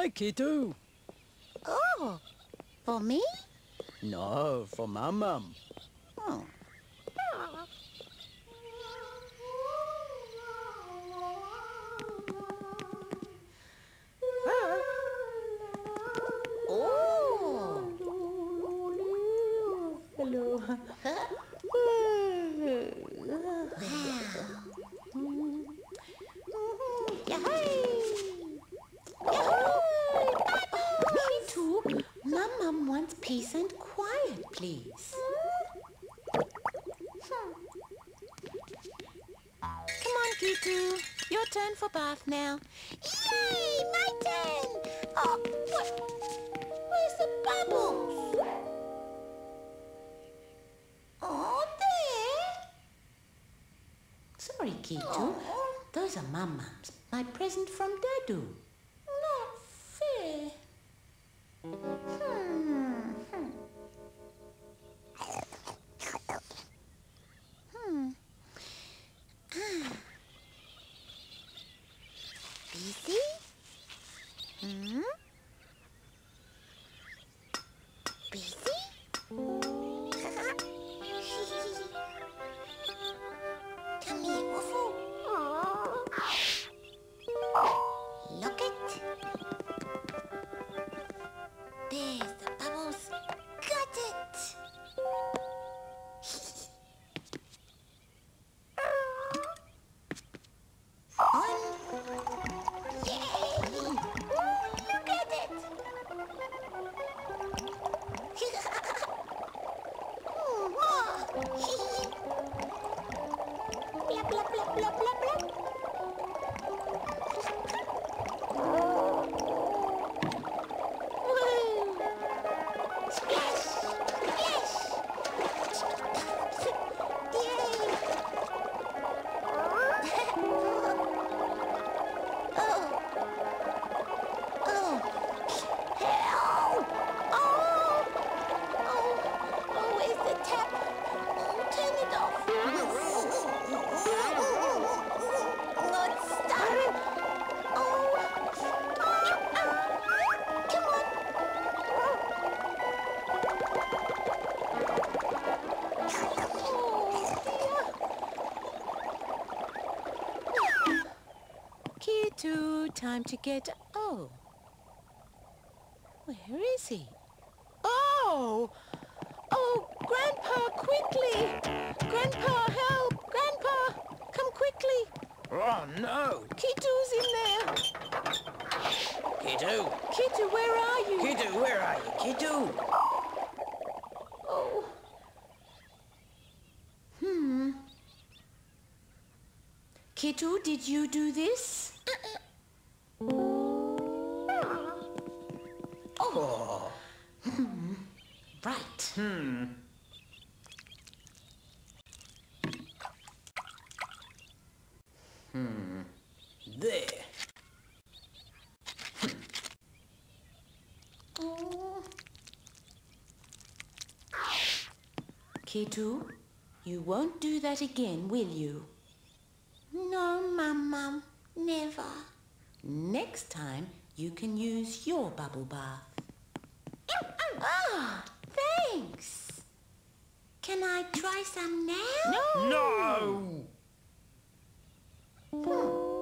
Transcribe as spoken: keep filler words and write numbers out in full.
Hi, Kitu. Oh, for me? No, for my mum. Oh. Oh. Hello. Kitu, my mum wants peace and quiet, please. Come on, Kitu. Your turn for bath now. Yay! My turn! Oh, what? Where's the bubbles? Oh, there. Sorry, Kitu. Oh. Those are my mum's. My present from Dadu. Not fair. Hmm. Hmm. Hmm. Busy? Hmm? Busy? Come here, Woofl. Look it. There's the bubbles. Got it. On. Yay! Look at it. Blub, blub, blub, blub, blub, blub. Splash! Splash! Yay! Oh! Oh! Help! Oh! Oh! Oh, where's the tap? Oh, turn it off. Oh, it's stuck. Oh! Oh! Come on! Kitu, time to get... Oh. Where is he? Oh! Oh, Grandpa, quickly! Grandpa, help! Grandpa, come quickly! Oh, no. Kitu's in there! Kitu. Kitu, where are you? Kitu, where are you, Kitu? Oh. Hmm. Kitu, did you do this? Oh. Hmm. Right. Hmm. Hmm. There. Oh. Kitu, you won't do that again, will you? No, Mum, never. Next time, you can use your bubble bath. Ah, thanks. Can I try some now? No! No! Hmm.